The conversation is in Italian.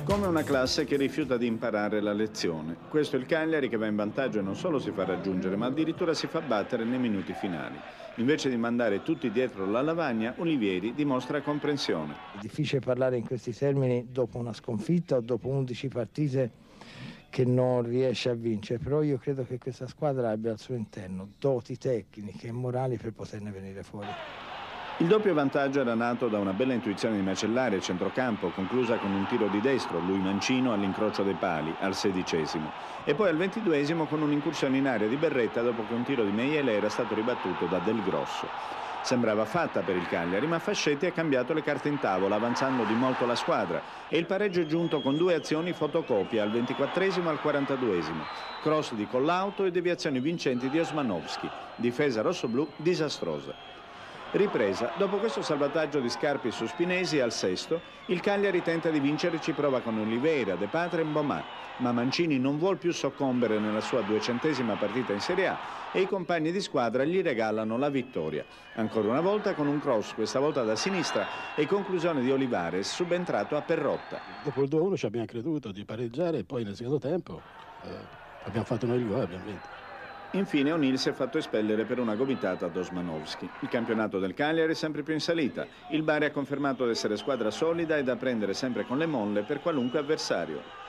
Come una classe che rifiuta di imparare la lezione. Questo è il Cagliari che va in vantaggio e non solo si fa raggiungere, ma addirittura si fa battere nei minuti finali. Invece di mandare tutti dietro la lavagna, Olivieri dimostra comprensione. È difficile parlare in questi termini dopo una sconfitta o dopo 11 partite che non riesce a vincere, però io credo che questa squadra abbia al suo interno doti tecniche e morali per poterne venire fuori. Il doppio vantaggio era nato da una bella intuizione di Macellari a centrocampo, conclusa con un tiro di destro, lui Mancino all'incrocio dei pali, al 16°, e poi al 22° con un'incursione in area di Berretta dopo che un tiro di Meiele era stato ribattuto da Del Grosso. Sembrava fatta per il Cagliari, ma Fascetti ha cambiato le carte in tavola, avanzando di molto la squadra, e il pareggio è giunto con due azioni fotocopia, al 24° e al 42°. Cross di Collauto e deviazioni vincenti di Osmanowski. Difesa rossoblù disastrosa. Ripresa, dopo questo salvataggio di Scarpi su Spinesi al 6°, il Cagliari tenta di vincere, ci prova con Oliveira, De Patre e Mbomà, ma Mancini non vuol più soccombere nella sua 200ª partita in Serie A e i compagni di squadra gli regalano la vittoria. Ancora una volta con un cross, questa volta da sinistra, e conclusione di Olivares, subentrato a Perrotta. Dopo il 2-1 ci abbiamo creduto di pareggiare e poi nel secondo tempo abbiamo fatto noi il gol e abbiamo vinto. Infine O'Neill si è fatto espellere per una gomitata ad Osmanowski. Il campionato del Cagliari è sempre più in salita. Il Bari ha confermato di essere squadra solida e da prendere sempre con le molle per qualunque avversario.